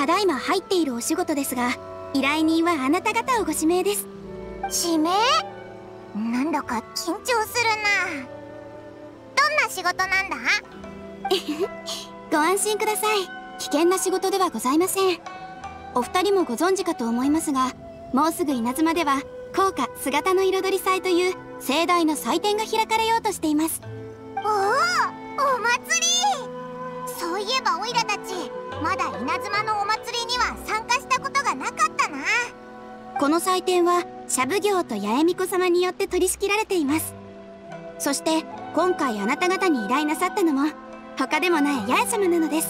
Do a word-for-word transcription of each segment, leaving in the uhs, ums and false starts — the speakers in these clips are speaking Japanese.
ただいま入っているお仕事ですが、依頼人はあなた方をご指名です。 指名？なんだか緊張するな。どんな仕事なんだ？ ご安心ください。危険な仕事ではございません。お二人もご存知かと思いますが、もうすぐ稲妻では校歌姿の彩り祭という盛大な祭典が開かれようとしています。 おお、お祭り。そういえばオイラたちまだ稲妻のお祭りには参加したことがなかったな。 この祭典は社奉行と八重巫女様によって取り仕切られています。そして今回あなた方に依頼なさったのも他でもない八重様なのです。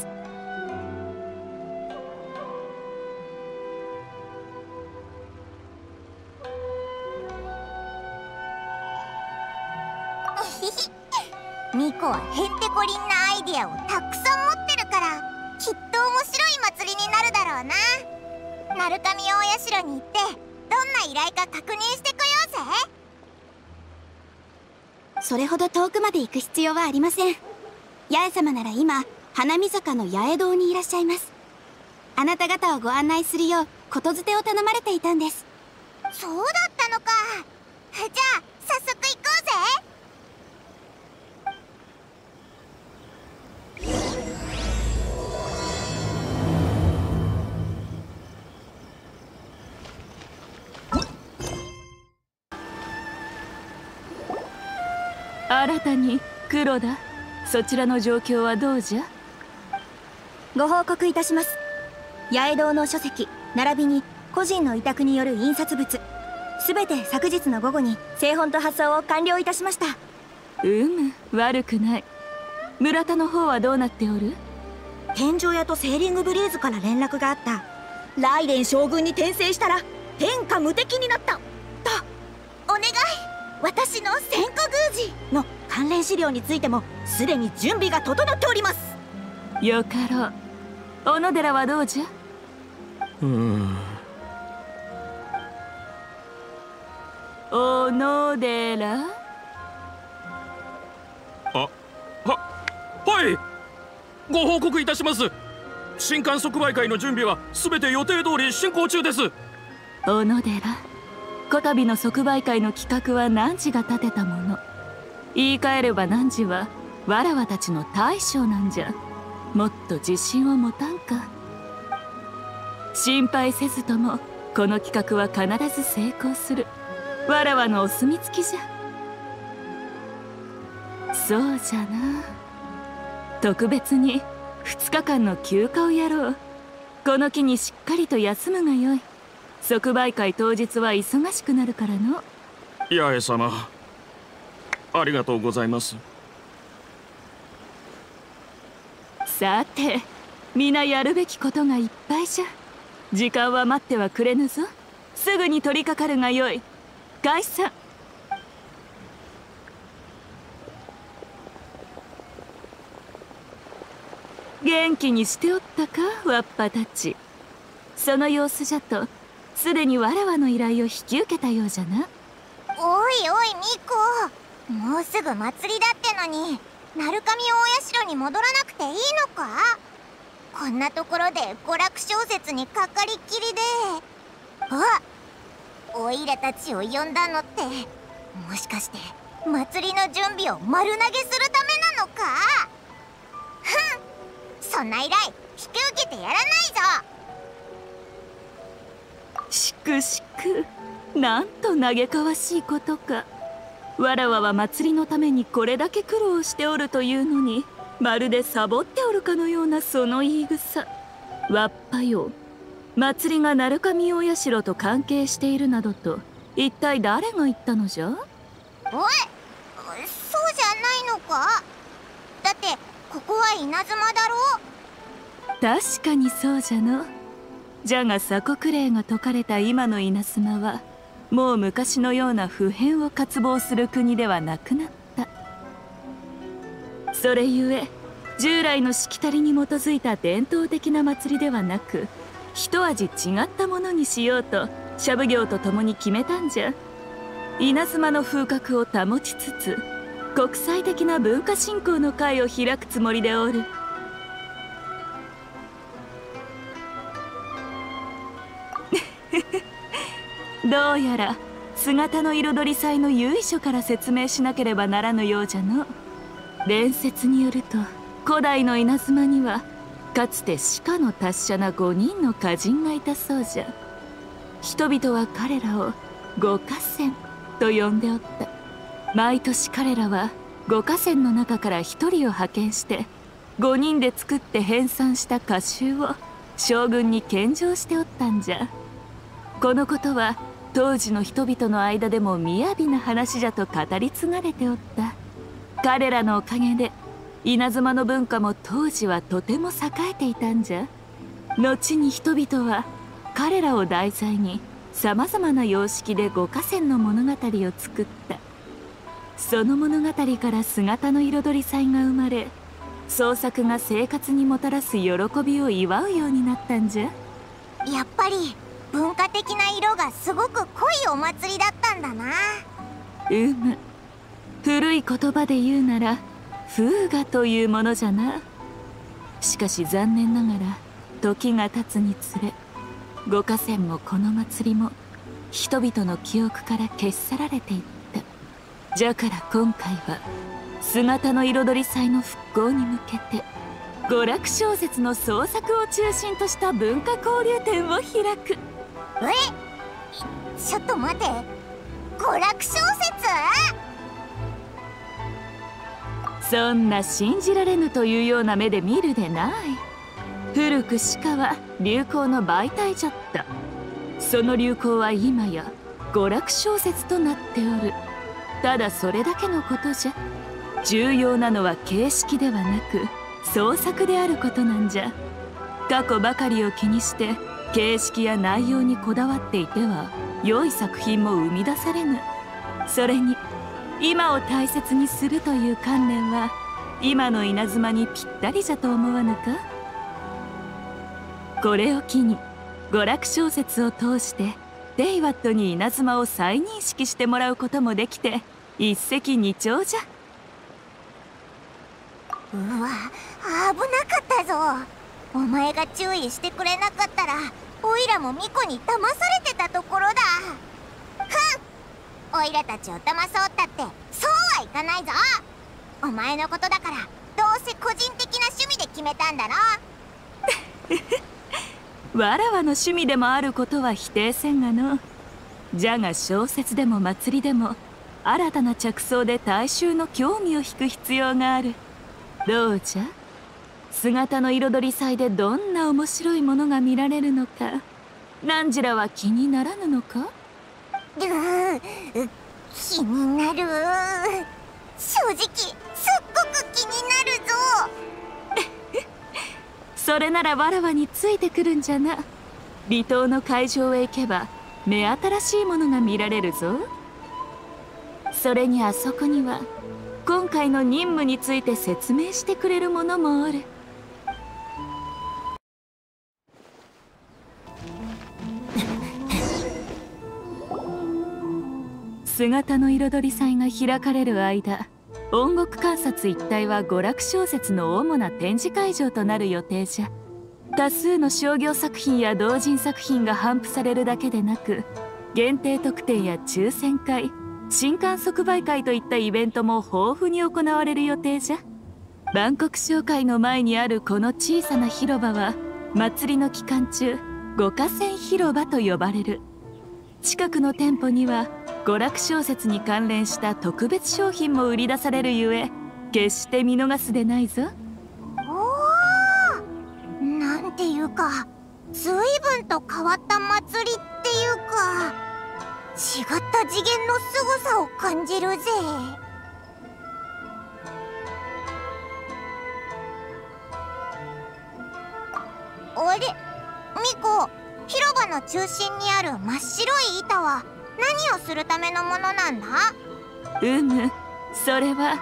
ミコはへんてこりんなアイデアをたくさん持ってるからきっと面白い祭りになるだろうな。鳴神大社に行ってどんな依頼か確認してこようぜ。 それほど遠くまで行く必要はありません。八重様なら今花見坂の八重堂にいらっしゃいます。あなた方をご案内するようことづてを頼まれていたんです。 そうだったのか。じゃあ早速行こうぜ。 新たに黒田、そちらの状況はどうじゃ？ ご報告いたします。八重堂の書籍並びに個人の委託による印刷物すべて昨日の午後に製本と発送を完了いたしました。 うむ、悪くない。村田の方はどうなっておる？ 天井屋とセーリングブリーズから連絡があった。雷電将軍に転生したら天下無敵になったと。 お願い、私の千古宮司の関連資料についてもすでに準備が整っております。 よかろう。小野寺はどうじゃ？ うーん。 小野寺？ あ、は、はい。ご報告いたします。新刊即売会の準備は全て予定通り進行中です。 小野寺、こたびの即売会の企画は汝が立てたもの。言い換えれば汝はわらわたちの大将なんじゃ。もっと自信を持たんか。心配せずともこの企画は必ず成功する。わらわのお墨付きじゃ。そうじゃな。特別にふつかかんの休暇をやろう。この機にしっかりと休むがよい。即売会当日は忙しくなるからの。 八重様、ありがとうございます。 さて、皆やるべきことがいっぱいじゃ。時間は待ってはくれぬぞ。すぐに取り掛かるがよい。解散。元気にしておったか、わっぱたち。その様子じゃとすでにわらわの依頼を引き受けたようじゃな。 おいおいミコ、もうすぐ祭りだってのに鳴神大社に戻らなくていいのか？こんなところで娯楽小説にかかりっきりで。あ、オイラたちを呼んだのってもしかして祭りの準備を丸投げするためなのか？ふん、そんな依頼引き受けてやらないぞ。 しくしく、なんと嘆かわしいことか。わらわは祭りのためにこれだけ苦労しておるというのに、まるでサボっておるかのようなその言い草。わっぱよ、祭りが鳴神大社と関係しているなどと一体誰が言ったのじゃ？おい、 そうじゃないのか？だってここは稲妻だろう。 確かにそうじゃの。じゃが鎖国令が解かれた今の稲妻はもう昔のような不変を渇望する国ではなくなった。それゆえ従来のしきたりに基づいた伝統的な祭りではなく、一味違ったものにしようと社奉行と共に決めたんじゃ。稲妻の風格を保ちつつ国際的な文化振興の会を開くつもりでおる。 どうやら姿の彩り祭の由緒から説明しなければならぬようじゃの。伝説によると、古代の稲妻にはかつて鹿の達者なごにんの歌人がいたそうじゃ。人々は彼らを五歌仙と呼んでおった。毎年彼らは五歌仙の中からひとりを派遣してごにんで作って編纂した歌集を将軍に献上しておったんじゃ。このことは当時の人々の間でも雅な話じゃと語り継がれておった。彼らのおかげで稲妻の文化も当時はとても栄えていたんじゃ。後に人々は彼らを題材にさまざまな様式で五歌仙の物語を作った。その物語から姿の彩り祭が生まれ、創作が生活にもたらす喜びを祝うようになったんじゃ。 やっぱり文化的な色がすごく濃いお祭りだったんだな。 うむ。古い言葉で言うなら風雅というものじゃな。しかし残念ながら時が経つにつれ、五歌仙もこの祭りも人々の記憶から消し去られていった。じゃから今回は姿の彩り祭の復興に向けて娯楽小説の創作を中心とした文化交流展を開く。 え、ちょっと待て、娯楽小説？ そんな信じられぬというような目で見るでない。古く鹿は流行の媒体じゃった。その流行は今や娯楽小説となっておる。ただそれだけのことじゃ。重要なのは形式ではなく創作であることなんじゃ。過去ばかりを気にして形式や内容にこだわっていては良い作品も生み出されぬ。それに今を大切にするという観念は今の稲妻にぴったりじゃと思わぬか。これを機に娯楽小説を通してデイワットに稲妻を再認識してもらうこともできて一石二鳥じゃ。 うわ、危なかったぞ。お前が注意してくれなかったらオイラもミコに騙されてたところだ。ふん、オイラたちを騙そうったってそうはいかないぞ。お前のことだからどうせ個人的な趣味で決めたんだろ。 わらわの趣味でもあることは否定せんがの。じゃが小説でも祭りでも新たな着想で大衆の興味を引く必要がある。どうじゃ、姿の彩り祭でどんな面白いものが見られるのか、ナンジラは気にならぬのか。 うー、気になる。正直すっごく気になるぞ。 それならわらわについてくるんじゃな。離島の会場へ行けば目新しいものが見られるぞ。それにあそこには今回の任務について説明してくれるものもおる。姿の彩り祭が開かれる間、音楽観察一帯は娯楽小説の主な展示会場となる予定じゃ。多数の商業作品や同人作品が頒布されるだけでなく、限定特典や抽選会、新刊即売会といったイベントも豊富に行われる予定じゃ。万国商会の前にあるこの小さな広場は祭りの期間中五歌仙広場と呼ばれる。近くの店舗には娯楽小説に関連した特別商品も売り出されるゆえ、決して見逃すでないぞ。 おー、なんていうか随分と変わった祭りっていうか違った次元の凄さを感じるぜ。あれ、ミコ、広場の中心にある真っ白い板は何をするためのものなんだ？ うむ、それは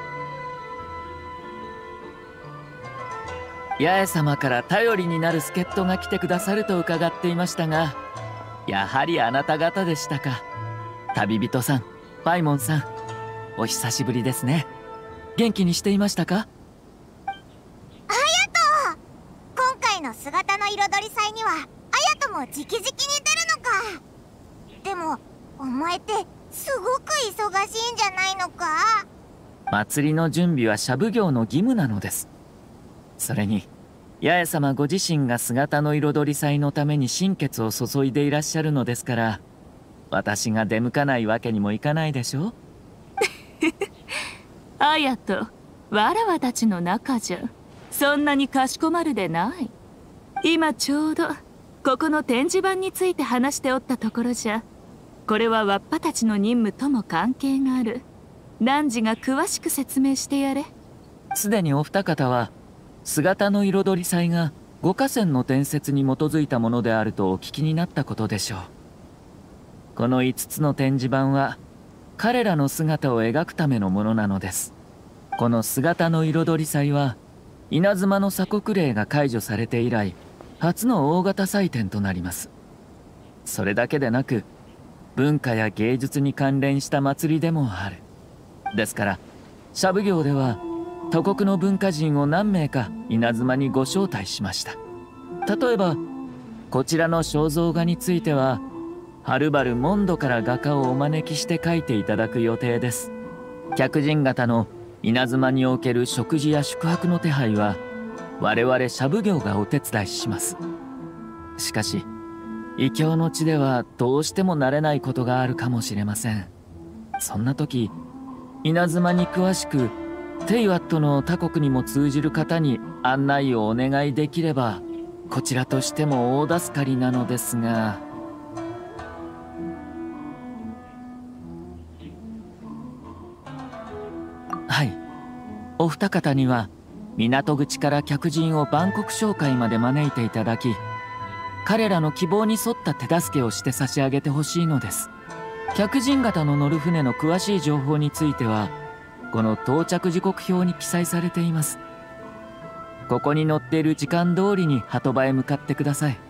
八重様から頼りになる助っ人が来てくださると伺っていましたが、やはりあなた方でしたか。旅人さん、パイモンさん、お久しぶりですね。元気にしていましたか？ あやと、今回の姿の彩り祭にはあやとも直々に出るのか。 でもお前ってすごく忙しいんじゃないのか？ 祭りの準備は社奉行の義務なのです。それに八重様ご自身が姿の彩り祭のために心血を注いでいらっしゃるのですから、私が出向かないわけにもいかないでしょう。 綾とわらわたちの仲じゃそんなにかしこまるでない。今ちょうどここの展示板について話しておったところじゃ。これはわっぱたちの任務とも関係がある。汝が詳しく説明してやれ。 すでにお二方は姿の彩り祭が五河川の伝説に基づいたものであるとお聞きになったことでしょう。このいつつの展示板は彼らの姿を描くためのものなのです。この姿の彩り祭は稲妻の鎖国令が解除されて以来初の大型祭典となります。それだけでなく文化や芸術に関連した祭りでもある。ですから社奉行では他国の文化人を何名か稲妻にご招待しました。例えばこちらの肖像画についてははるばるモンドから画家をお招きして描いていただく予定です。客人方の稲妻における食事や宿泊の手配は我々社奉行がお手伝いします。しかし異教の地ではどうしても慣れないことがあるかもしれません。そんな時稲妻に詳しくテイワットの他国にも通じる方に案内をお願いできればこちらとしても大助かりなのですが。はい、お二方には港口から客人を万国商会まで招いていただき、彼らの希望に沿った手助けをして差し上げてほしいのです。客人方の乗る船の詳しい情報についてはこの到着時刻表に記載されています。ここに載っている時間通りに鳩場へ向かってください。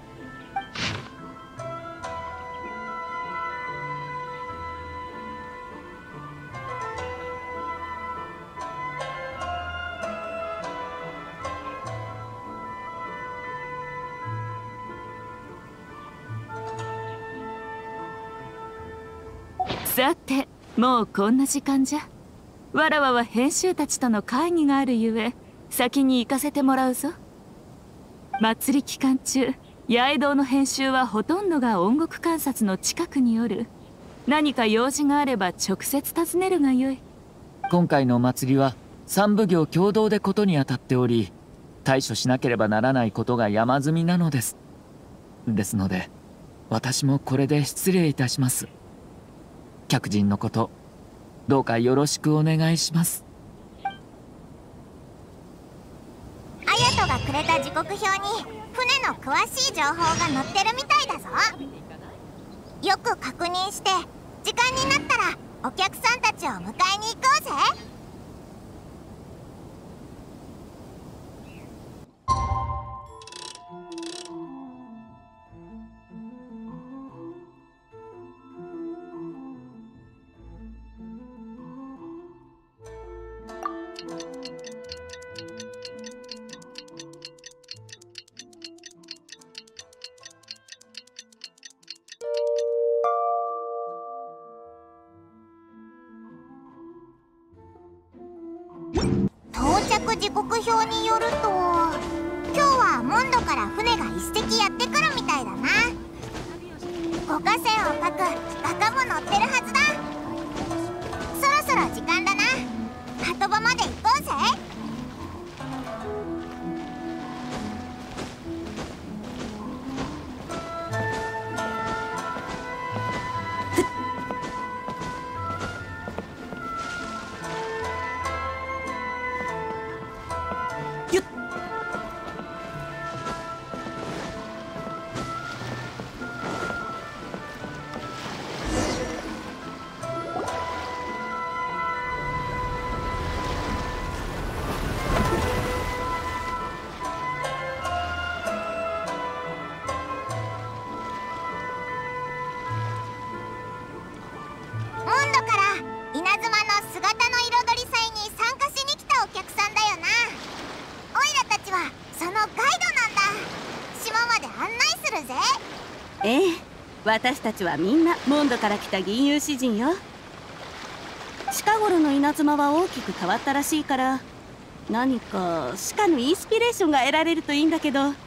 さてもうこんな時間じゃ。わらわは編集たちとの会議があるゆえ先に行かせてもらうぞ。祭り期間中八重堂の編集はほとんどが音楽観察の近くによる。何か用事があれば直接尋ねるがよい。 今回のお祭りは三奉行共同でことにあたっており、対処しなければならないことが山積みなのです。ですので私もこれで失礼いたします。客人のことどうかよろしくお願いします。 綾人がくれた時刻表に船の詳しい情報が載ってるみたいだぞ。よく確認して時間になったらお客さんたちを迎えに行こうぜ。到着時刻表によると今日はモンドから船が一隻やってくるみたいだな。五河川を描く画家も乗ってるはずだ。そろそろ時間だな。鳩場まで行こうぜ。 私たちはみんなモンドから来た銀融詩人よ。近頃の稲妻は大きく変わったらしいから、何かシカのインスピレーションが得られるといいんだけど。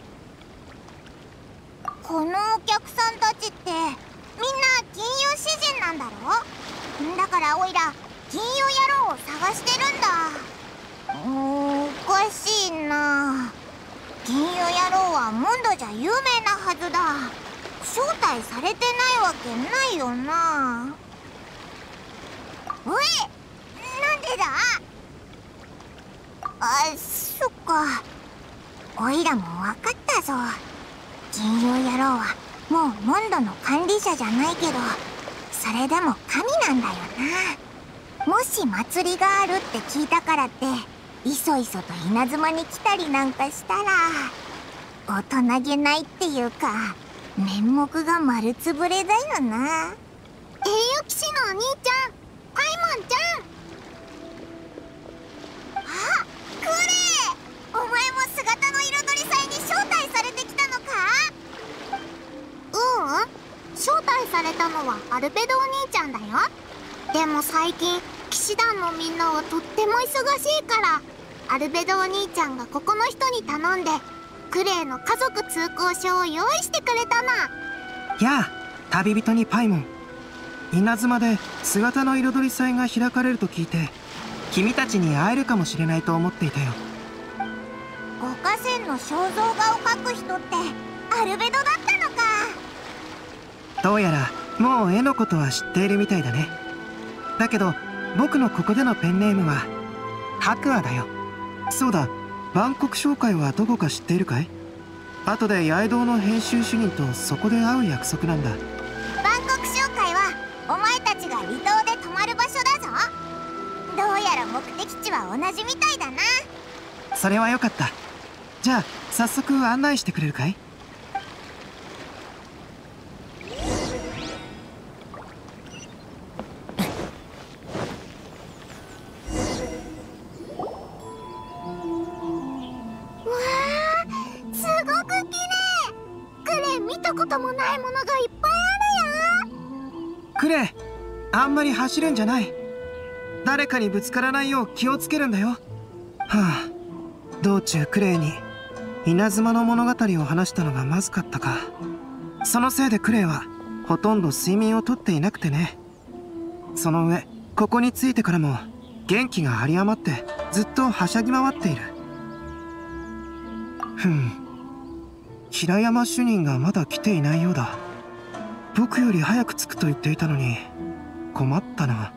このお客さんたちってみんな銀融詩人なんだろ。だからオイら銀融野郎を探してるんだ。うーん、おかしいな。銀融野郎はモンドじゃ有名なはずだ。招待されてないわけないよな。おい、なんでだ。あ、そっか。オイらも分かったぞ。銀融野郎はもうモンドの管理者じゃないけど、それでも神なんだよな。もし祭りがあるって聞いたからっていそいそと稲妻に来たりなんかしたら大人げないっていうか、面目が丸つぶれだよな。栄誉騎士のお兄ちゃん、パイモンちゃん。あ、クレイ、お前も姿の彩り祭に招待されてきたのか。ううん、招待されたのはアルベドお兄ちゃんだよ。でも最近騎士団のみんなはとっても忙しいから、アルベドお兄ちゃんがここの人に頼んでクレイの家族通行証を用意してくれたな。 やあ、旅人にパイモン。稲妻で姿の彩り祭が開かれると聞いて、君たちに会えるかもしれないと思っていたよ。 五河川の肖像画を描く人ってアルベドだったのか。 どうやらもう絵のことは知っているみたいだね。だけど僕のここでのペンネームは白亜だよ。そうだ、万国商会はどこか知っているかい？後で八重堂の編集主任とそこで会う約束なんだ。 万国商会はお前たちが離島で泊まる場所だぞ。どうやら目的地は同じみたいだな。 それはよかった。じゃあ早速案内してくれるかい？クレイ、あんまり走るんじゃない。誰かにぶつからないよう気をつけるんだよ。はあ、道中クレイに稲妻の物語を話したのがまずかったか。そのせいでクレイはほとんど睡眠をとっていなくてね。その上ここに着いてからも元気が有り余ってずっとはしゃぎ回っている。ふん、平山主任がまだ来ていないようだ。僕より早く着くと言っていたのに困ったな。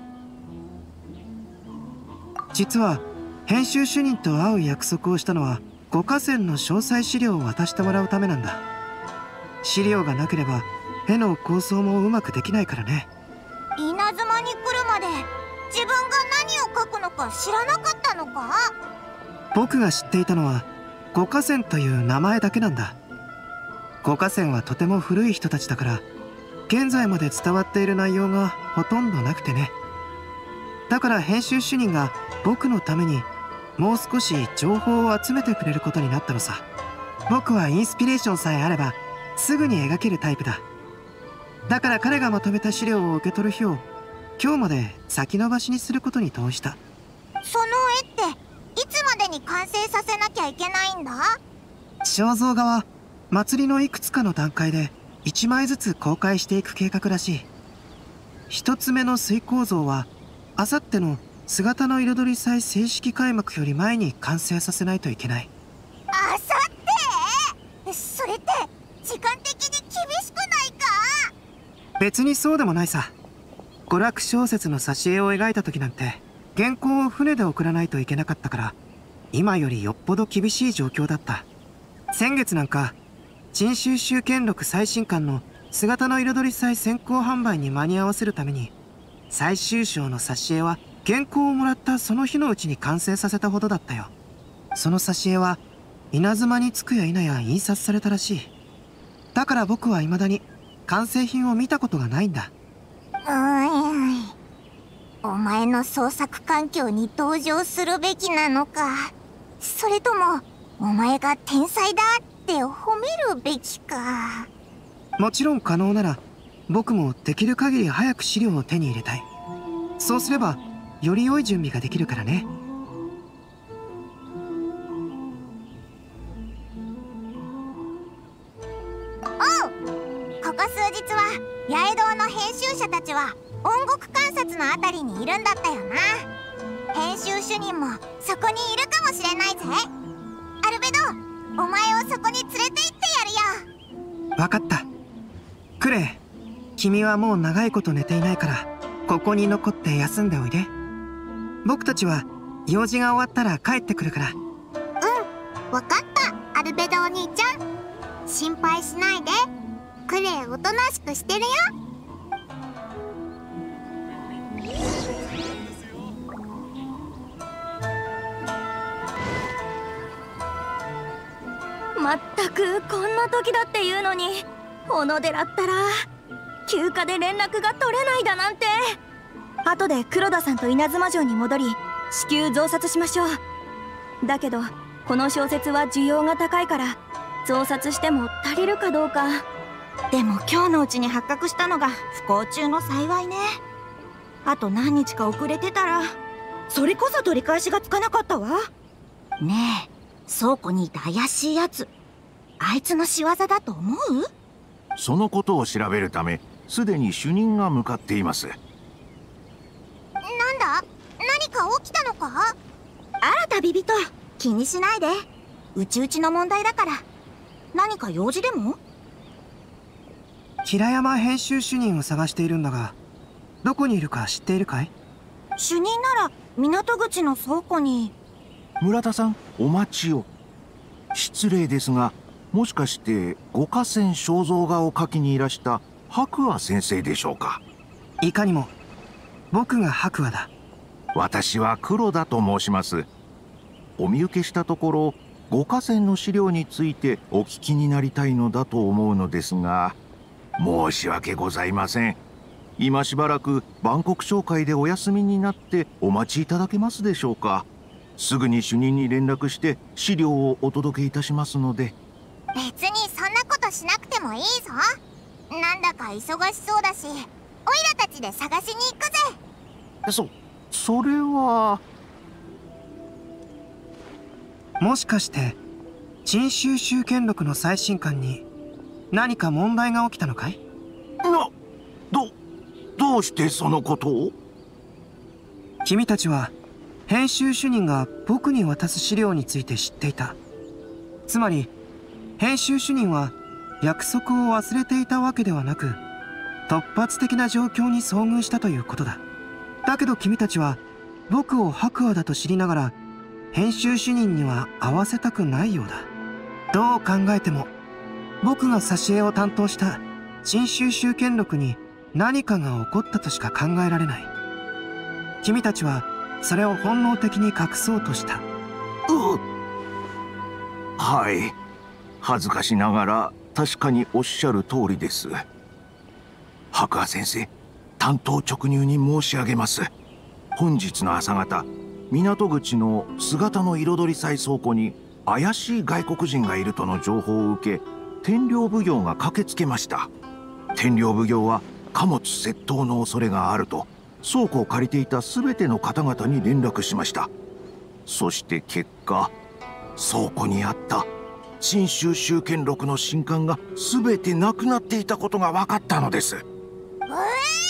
実は編集主任と会う約束をしたのは五河川の詳細資料を渡してもらうためなんだ。資料がなければ絵の構想もうまくできないからね。 稲妻に来るまで自分が何を描くのか知らなかったのか。 僕が知っていたのは五河川という名前だけなんだ。五河川はとても古い人たちだから現在まで伝わっている内容がほとんどなくてね。だから編集主任が僕のためにもう少し情報を集めてくれることになったのさ。僕はインスピレーションさえあればすぐに描けるタイプだ。だから彼がまとめた資料を受け取る日を今日まで先延ばしにすることに投じた。 その絵っていつまでに完成させなきゃいけないんだ？ 肖像画は祭りのいくつかの段階でいちまいずつ公開していく計画らしい。一つ目の水耕像はあさっての姿の彩り祭正式開幕より前に完成させないといけない。 あさってそれって時間的に厳しくないか？ 別にそうでもないさ。娯楽小説の挿絵を描いた時なんて原稿を船で送らないといけなかったから、今よりよっぽど厳しい状況だった。先月なんか陳収集権録最新刊の姿の彩り祭先行販売に間に合わせるために最終章の挿絵は原稿をもらったその日のうちに完成させたほどだったよ。その挿絵は稲妻に着くや否や印刷されたらしい。だから僕は未だに完成品を見たことがないんだ。 うーん、お前の創作環境に同情するべきなのか、それともお前が天才だって褒めるべきか。 もちろん可能なら僕もできる限り早く資料を手に入れたい。そうすればより良い準備ができるからね。 おう。ここ数日は八重堂の編集者たちは音楽観察のあたりにいるんだったよな。編集主任もそこにいるかもしれないぜ。アルベド、お前をそこに連れて行ってやるよ。 分かった。クレイ、君はもう長いこと寝ていないからここに残って休んでおいで。僕たちは用事が終わったら帰ってくるから。 うん、わかったアルベドお兄ちゃん。心配しないで。クレイおとなしくしてるよ。 まったくこんな時だっていうのに、小野寺ったら休暇で連絡が取れないだなんて。後で黒田さんと稲妻城に戻り至急増刷しましょう。だけどこの小説は需要が高いから増刷しても足りるかどうか。 でも今日のうちに発覚したのが不幸中の幸いね。あと何日か遅れてたらそれこそ取り返しがつかなかったわ。ねえ、倉庫にいた怪しいやつ、あいつの仕業だと思う？ そのことを調べるためすでに主任が向かっています。 なんだ？何か起きたのか？ あら旅人、気にしないで。うちうちの問題だから。何か用事でも？ 平山編集主任を探しているんだが、どこにいるか知っているかい？ 主任なら港口の倉庫に。 村田さん、お待ちを。失礼ですが、もしかして五箇線肖像画を描きにいらした白亜先生でしょうか？ いかにも。僕が白亜だ。 私は黒田と申します。お見受けしたところ、五箇線の資料についてお聞きになりたいのだと思うのですが、申し訳ございません。今しばらく万国商会でお休みになってお待ちいただけますでしょうか？すぐに主任に連絡して資料をお届けいたしますので。 別にそんなことしなくてもいいぞ。なんだか忙しそうだし、オイラたちで探しに行くぜ。 そ、それは。 もしかして陳収集権録の最新刊に何か問題が起きたのかい？ な、ど、どうしてそのことを？ 君たちは編集主任が僕に渡す資料について知っていた。つまり編集主任は約束を忘れていたわけではなく、突発的な状況に遭遇したということだ。だけど君たちは僕を白亜だと知りながら編集主任には会わせたくないようだ。どう考えても僕が挿絵を担当した陳収集権録に何かが起こったとしか考えられない。君たちはそれを本能的に隠そうとした。 うはい、恥ずかしながら確かにおっしゃる通りです。白亜先生、単刀直入に申し上げます。本日の朝方、港口の姿の彩り祭倉庫に怪しい外国人がいるとの情報を受け、天領奉行が駆けつけました。天領奉行は貨物窃盗の恐れがあると倉庫を借りていた全ての方々に連絡しました。そして結果、倉庫にあった陳収集権録の新刊が全てなくなっていたことが分かったのです。 えー、全部な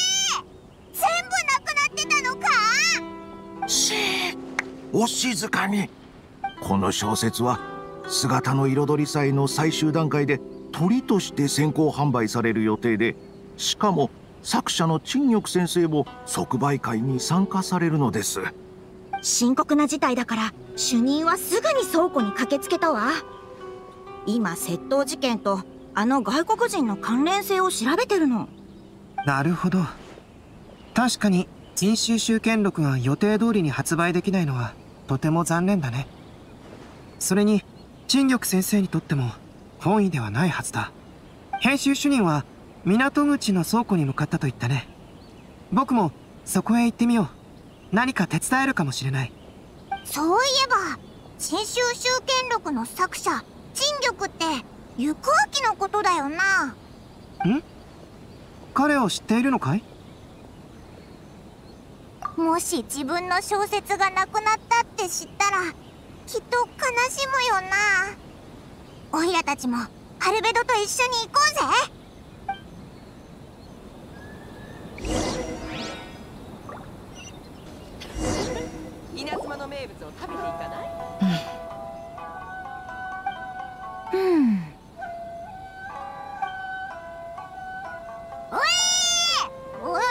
くなってたのか？ しー、お静かに。この小説は姿の彩り祭の最終段階で鳥として先行販売される予定で、しかも作者の陳玉先生も即売会に参加されるのです。 深刻な事態だから主任はすぐに倉庫に駆けつけたわ。今窃盗事件とあの外国人の関連性を調べてるの。 なるほど。確かに陳収集権録が予定通りに発売できないのはとても残念だね。それに陳玉先生にとっても本意ではないはずだ。編集主任は港口の倉庫に向かったと言ったね。僕もそこへ行ってみよう。何か手伝えるかもしれない。 そういえば陳収集権録の作者陳玉って行明のことだよな。 ん？彼を知っているのかい？ もし自分の小説がなくなったって知ったらきっと悲しむよな。オイラたちもアルベドと一緒に行こうぜ。 稲妻の名物を食べていかない？ うん。うん。おい！おいおいお前、なん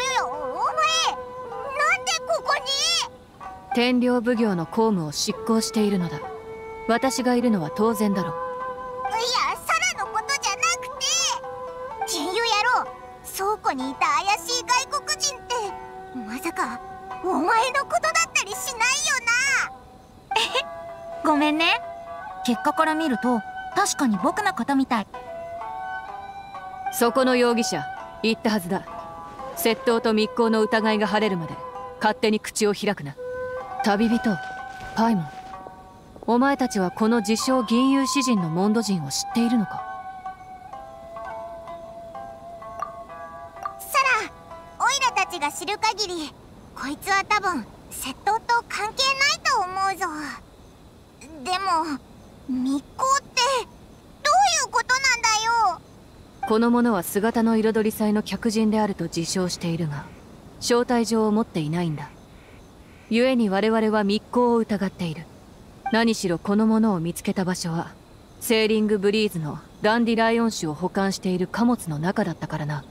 でここに？ 天領奉行の公務を執行しているのだ。私がいるのは当然だろう。 いや、サラのことじゃなくて、金融野郎、倉庫にいた怪しい外国人ってまさかお前のことだったりしないよな？ えへ、ごめんね。結果から見ると確かに僕のことみたい。 そこの容疑者言ったはずだ。窃盗と密航の疑いが晴れるまで勝手に口を開くな。旅人パイモン、お前たちはこの自称銀融詩人のモンド人を知っているのか？ サラ、オイラたちが知る限りこいつは多分窃盗と関係ないと思うぞ。でも密航ってどういうことなんだよ。 この者は姿の彩り祭の客人であると自称しているが、招待状を持っていないんだ。故に我々は密航を疑っている。何しろこの者を見つけた場所はセーリングブリーズのダンディライオン種を保管している貨物の中だったからな。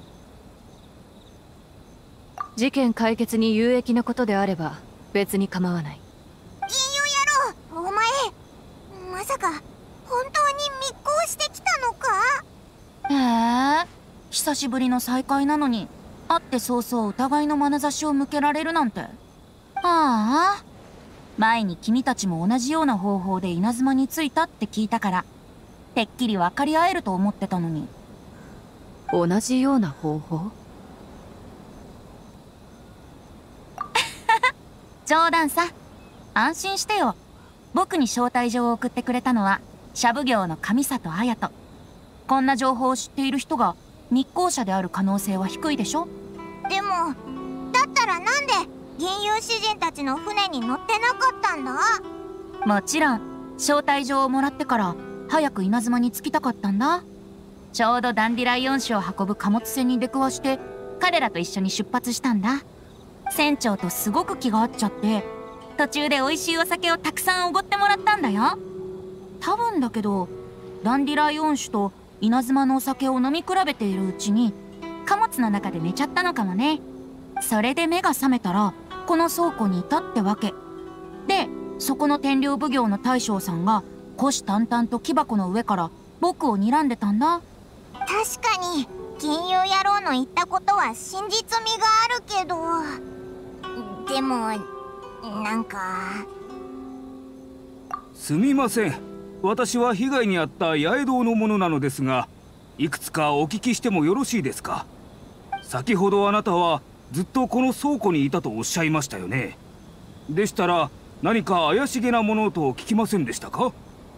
事件解決に有益なことであれば別に構わない。 銀融野郎、お前まさか本当に密航してきたのか？ へえ、久しぶりの再会なのに会って早々疑いの眼差しを向けられるなんて。ああ、前に君たちも同じような方法で稲妻に着いたって聞いたからてっきり分かり合えると思ってたのに。 同じような方法？ 冗談さ。安心してよ。僕に招待状を送ってくれたのはシャブ業の上里綾人。こんな情報を知っている人が密航者である可能性は低いでしょ。 でもだったらなんで銀融詩人たちの船に乗ってなかったんだ？ もちろん招待状をもらってから早く稲妻に着きたかったんだ。ちょうどダンディライオン種を運ぶ貨物船に出くわして彼らと一緒に出発したんだ。船長とすごく気が合っちゃって途中で美味しいお酒をたくさんおごってもらったんだよ。多分だけどダンディライオン種と稲妻のお酒を飲み比べているうちに貨物の中で寝ちゃったのかもね。それで目が覚めたらこの倉庫にいたってわけで、そこの天領奉行の大将さんが虎視眈々と木箱の上から僕を睨んでたんだ。 確かに金融野郎の言ったことは真実味があるけど、でもなんか。 すみません、私は被害に遭った八重堂の者なのですが、いくつかお聞きしてもよろしいですか？先ほどあなたはずっとこの倉庫にいたとおっしゃいましたよね。でしたら何か怪しげなものと聞きませんでしたか？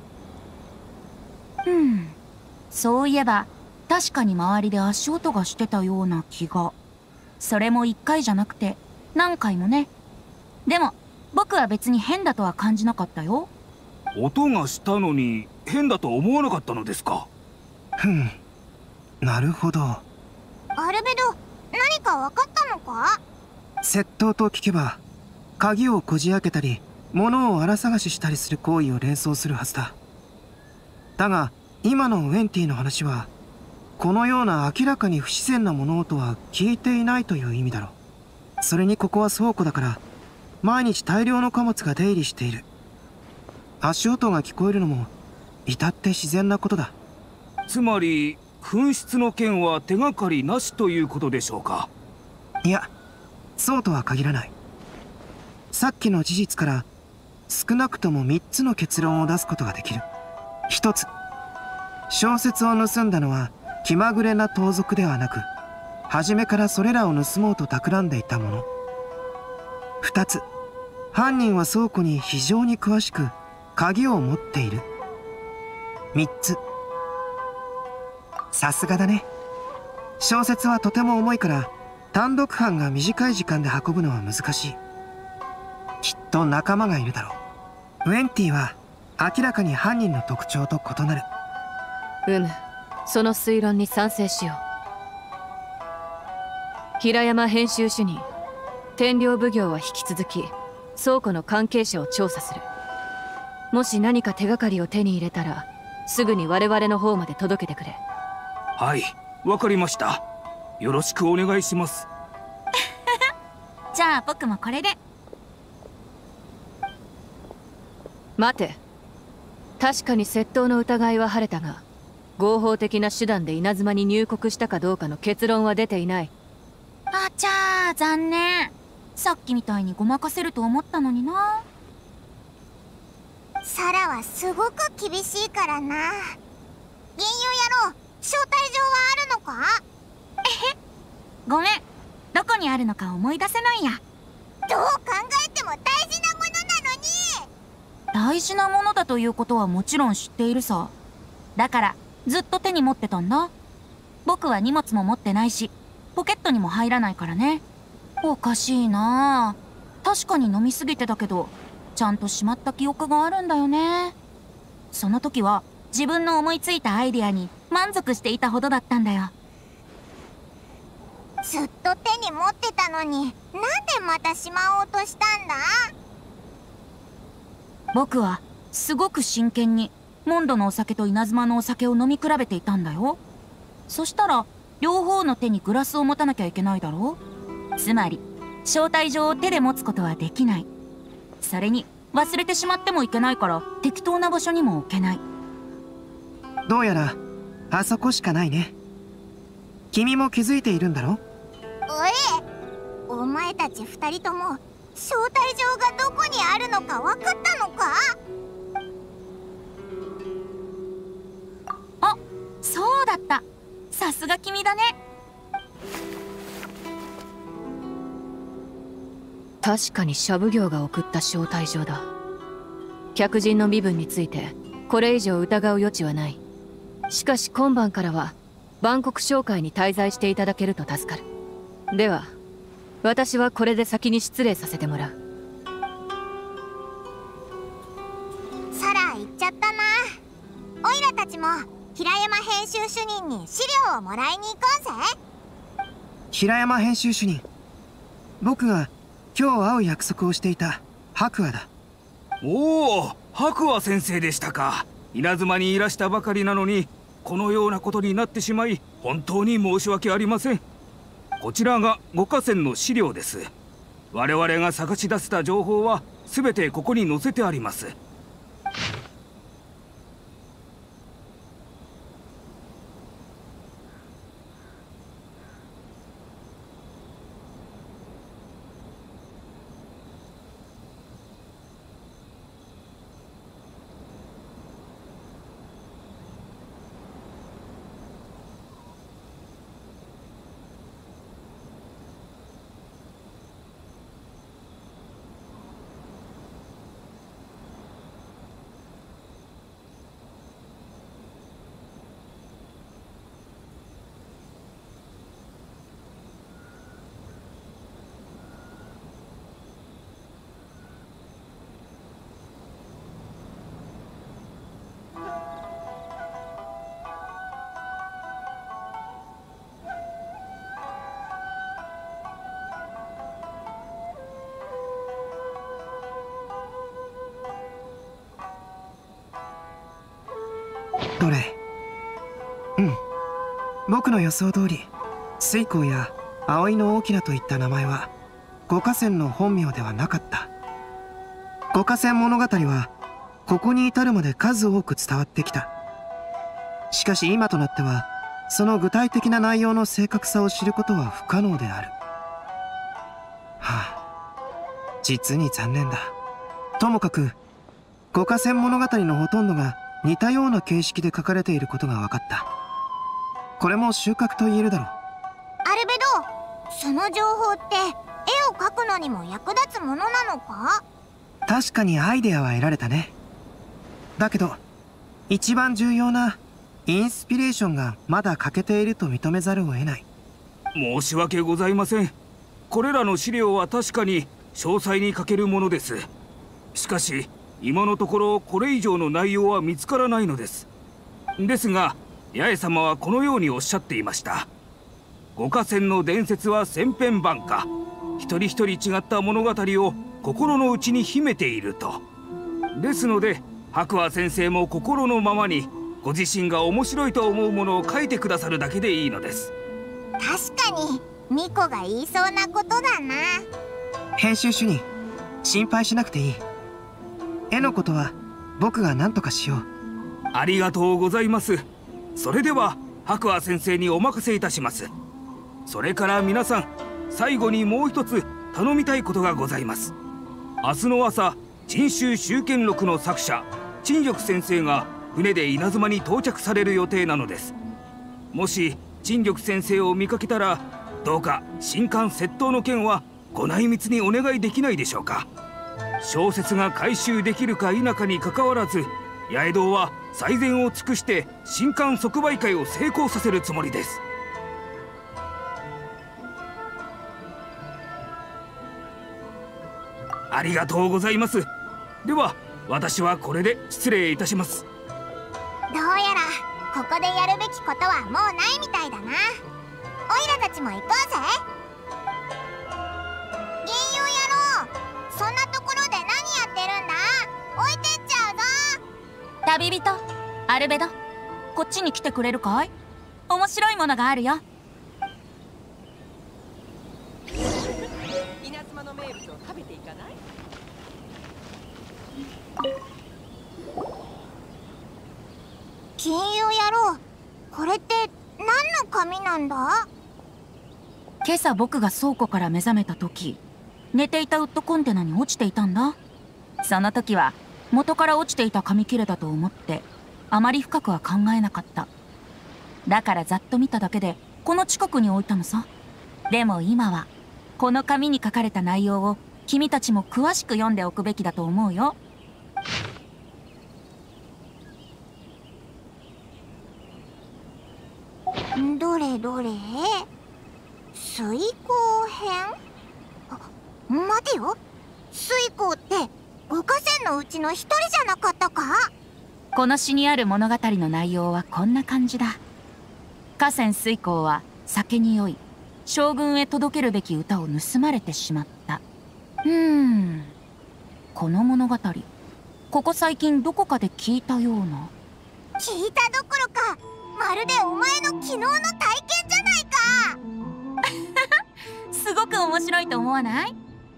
うん、そういえば確かに周りで足音がしてたような気が。それもいっかいじゃなくて何回もね。でも僕は別に変だとは感じなかったよ。 音がしたのに変だと思わなかったのですか？ ふん、なるほど。 アルベド、何か分かったのか？ 窃盗と聞けば鍵をこじ開けたり物を荒探ししたりする行為を連想するはずだ。だが今のウェンティの話はこのような明らかに不自然な物音は聞いていないという意味だろう。それにここは倉庫だから毎日大量の貨物が出入りしている。足音が聞こえるのも至って自然なことだ。 つまり紛失の件は手がかりなしということでしょうか？ いや、そうとは限らない。さっきの事実から少なくともみっつの結論を出すことができる。ひとつ、小説を盗んだのは気まぐれな盗賊ではなく初めからそれらを盗もうと企んでいたもの。ふたつ、犯人は倉庫に非常に詳しく鍵を持っている。みっつ、さすがだね。 小説はとても重いから単独犯が短い時間で運ぶのは難しい。きっと仲間がいるだろう。ウェンティは明らかに犯人の特徴と異なる。 うむ、その推論に賛成しよう。平山編集主任、天領奉行は引き続き倉庫の関係者を調査する。もし何か手がかりを手に入れたらすぐに我々の方まで届けてくれ。 はい、わかりました。よろしくお願いします。 じゃあ僕もこれで。 待て、確かに窃盗の疑いは晴れたが、合法的な手段で稲妻に入国したかどうかの結論は出ていない。 あちゃー、残念。さっきみたいにごまかせると思ったのにな。 サラはすごく厳しいからな。銀融野郎、招待状はあるのか？ えへ、ごめん、どこにあるのか思い出せないや。 どう考えても大事なものなのに。 大事なものだということはもちろん知っているさ。だからずっと手に持ってたんだ。僕は荷物も持ってないしポケットにも入らないからね。おかしいなあ。確かに飲みすぎてたけどちゃんとしまった記憶があるんだよね。その時は自分の思いついたアイデアに満足していたほどだったんだよ。 ずっと手に持ってたのになんでまたしまおうとしたんだ？ 僕はすごく真剣にモンドのお酒と稲妻のお酒を飲み比べていたんだよ。そしたら両方の手にグラスを持たなきゃいけないだろう。つまり招待状を手で持つことはできない。それに忘れてしまってもいけないから適当な場所にも置けない。 どうやらあそこしかないね。君も気づいているんだろ？ おい、お前たち二人とも招待状がどこにあるのか分かったのか？ あ、そうだった。さすが君だね。 確かにシャブ業が送った招待状だ。客人の身分についてこれ以上疑う余地はない。しかし今晩からは万国商会に滞在していただけると助かる。では私はこれで先に失礼させてもらう。 サラ行っちゃったな。オイラたちも平山編集主任に資料をもらいに行こうぜ。 平山編集主任、僕が今日会う約束をしていた白亜だ。 おお、白亜先生でしたか。稲妻にいらしたばかりなのにこのようなことになってしまい本当に申し訳ありません。こちらが五河川の資料です。我々が探し出した情報は全てここに載せてあります。 どれ？うん、僕の予想通り水光や葵の大きなといった名前は五河川の本名ではなかった。五河川物語はここに至るまで数多く伝わってきた。しかし今となってはその具体的な内容の正確さを知ることは不可能である。はあ、実に残念だ。ともかく五河川物語のほとんどが似たような形式で書かれていることが分かった。これも収穫と言えるだろう。 アルベド、その情報って絵を描くのにも役立つものなのか？ 確かにアイデアは得られたね。だけど一番重要なインスピレーションがまだ欠けていると認めざるを得ない。 申し訳ございません。これらの資料は確かに詳細に欠けるものです。しかし今のところこれ以上の内容は見つからないのです。ですが八重様はこのようにおっしゃっていました。五河川の伝説は千変万化、一人一人違った物語を心の内に秘めていると。ですので白亜先生も心のままにご自身が面白いと思うものを書いてくださるだけでいいのです。 確かにミコが言いそうなことだな。 編集主任、心配しなくていい。絵のことは僕が何とかしよう。 ありがとうございます。それでは白亜先生にお任せいたします。それから皆さん、最後にもう一つ頼みたいことがございます。明日の朝、珍州集権録の作者陳玉先生が船で稲妻に到着される予定なのです。もし陳玉先生を見かけたら、どうか新刊窃盗の件はご内密にお願いできないでしょうか。小説が回収できるか否かにかかわらず、八重堂は最善を尽くして新刊即売会を成功させるつもりです。ありがとうございます。では私はこれで失礼いたします。 どうやらここでやるべきことはもうないみたいだな。オイラたちも行こうぜ。銀融野郎、そんなところで何やってるんだ。置いてっちゃうぞ。 旅人アルベド、こっちに来てくれるかい。面白いものがあるよ。 稲妻の名物を食べていかない？ 金融野郎、これって何の紙なんだ？ 今朝僕が倉庫から目覚めた時、寝ていたウッドコンテナに落ちていたんだ。その時は元から落ちていた紙切れだと思ってあまり深くは考えなかった。だからざっと見ただけでこの近くに置いたのさ。でも今はこの紙に書かれた内容を君たちも詳しく読んでおくべきだと思うよ。 どれどれ、水耕編。あ、待てよ、水耕って五河川のうちの一人じゃなかったか？ この詩にある物語の内容はこんな感じだ。河川水耕は酒に酔い、将軍へ届けるべき歌を盗まれてしまった。うーん、この物語、ここ最近どこかで聞いたような。 聞いたどころか、まるでお前の昨日の体験じゃないか。 すごく面白いと思わない？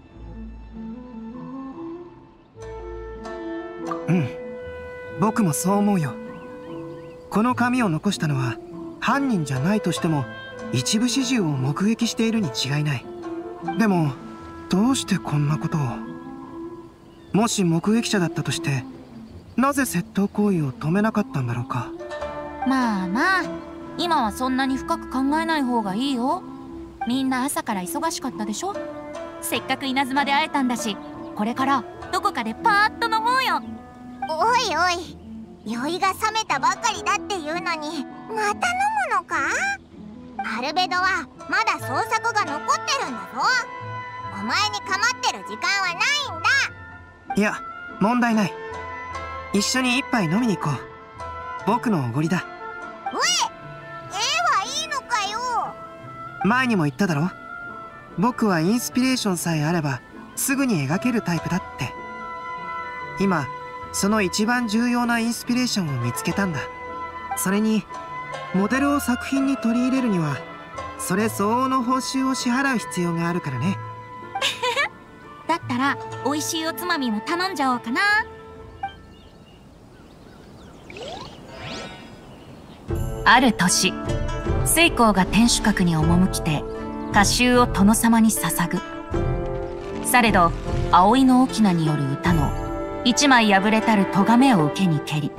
うん、僕もそう思うよ。この紙を残したのは犯人じゃないとしても一部始終を目撃しているに違いない。でもどうしてこんなことを。もし目撃者だったとしてなぜ窃盗行為を止めなかったんだろうか。 まあまあ、今はそんなに深く考えない方がいいよ。みんな朝から忙しかったでしょ。せっかく稲妻で会えたんだし、これからどこかでパーッと飲もうよ。 おいおい、酔いが覚めたばかりだっていうのにまた飲むのか？アルベドはまだ創作が残ってるんだぞ。お前に構ってる時間はないんだ。 いや、問題ない。一緒に一杯飲みに行こう。僕のおごりだ。 おい、絵はいいのかよ。 前にも言っただろ。僕はインスピレーションさえあればすぐに描けるタイプだって。今その一番重要なインスピレーションを見つけたんだ。それにモデルを作品に取り入れるにはそれ相応の報酬を支払う必要があるからね。 だったら美味しいおつまみも頼んじゃおうかな。ある年、水耕が天守閣に赴きて歌集を殿様に捧ぐ。されど葵の翁による歌の一枚破れたる咎めを受けにけり、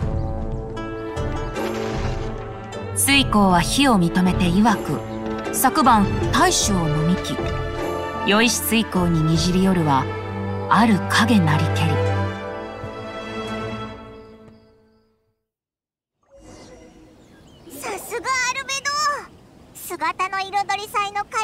水耕は非を認めて曰く昨晩大酒を飲みき、酔いし水耕ににじり寄るはある影なりけり。 さすがアルベド、姿の彩り祭の歌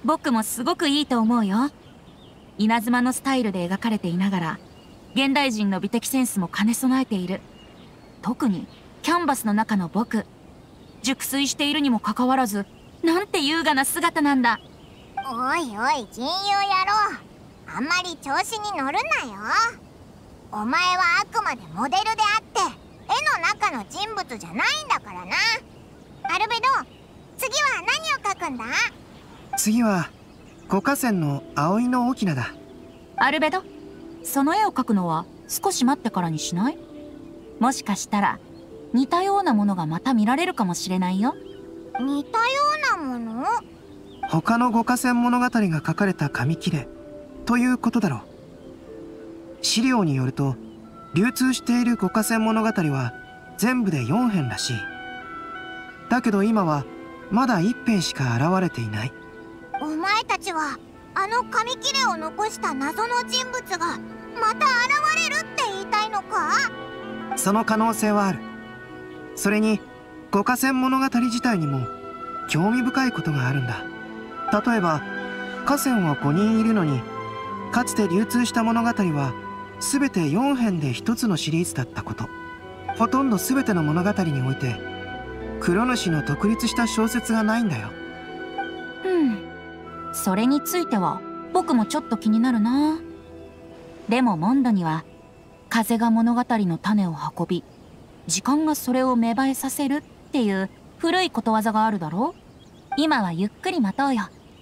僕もすごくいいと思うよ。稲妻のスタイルで描かれていながら現代人の美的センスも兼ね備えている。特にキャンバスの中の僕、熟睡しているにもかかわらずなんて優雅な姿なんだ。 おいおい人妖野郎、あんまり調子に乗るなよ。お前はあくまでモデルであって絵の中の人物じゃないんだからな。アルベド、次は何を描くんだ？ 次は五河川の葵の翁だ。 アルベド、その絵を描くのは少し待ってからにしない？もしかしたら似たようなものがまた見られるかもしれないよ。 似たようなもの？ 他の五河川物語が書かれた紙切れということだろう。資料によると流通している五河川物語は全部でよんへんらしい。だけど今はまだいっぺんしか現れていない。 お前たちはあの紙切れを残した謎の人物がまた現れるって言いたいのか？ その可能性はある。それに五河川物語自体にも興味深いことがあるんだ。例えば河川はごにんいるのにかつて流通した物語は全てよんへんでひとつのシリーズだったこと。ほとんど全ての物語において黒主の独立した小説がないんだよ。 うん、それについては僕もちょっと気になるな。でもモンドには風が物語の種を運び時間がそれを芽生えさせるっていう古いことわざがあるだろう。今はゆっくり待とうよ。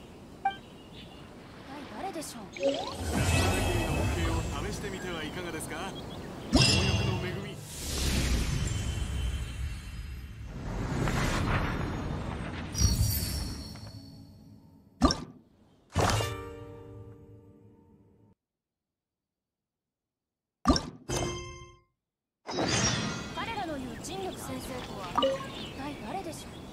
誰でしょう？試してみてはいかがですか？強欲の恵み。 彼らの言う人力先生とは一体誰でしょう？